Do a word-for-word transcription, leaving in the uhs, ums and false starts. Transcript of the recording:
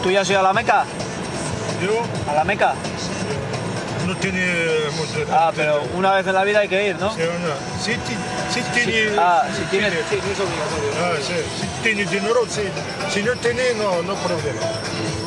¿Tú ya has ido a la Meca? Yo ¿A la Meca? no tiene mucho. Ah, pero una vez en la vida hay que ir, ¿no? Sí, no. Si, ti- si tiene. Ah, si tienes... Sí, no es obligatorio. Ah, sí. Si tiene dinero, sí. Si no tiene, no, no problema.